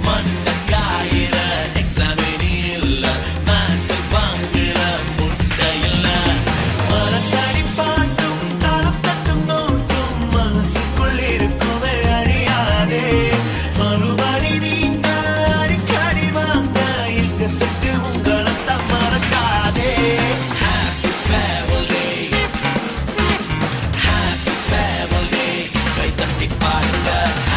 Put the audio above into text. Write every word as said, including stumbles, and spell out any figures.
மண்ட காயிற எக்ஸாமினி இல்ல மேன்ஸ் வாங்குற முட்டை இல்ல மரத்தடி பாட்டும் தளத்தட்டும் நோட்டும் மனசுக்குள் இருக்குமே அறியாதே மறுபடி நீங்க அடிக்கடி வாங்க எங்க செட்டு உங்களைத்தான் மறக்காதே Happy Family Happy Family கை தட்டி பாடுங்க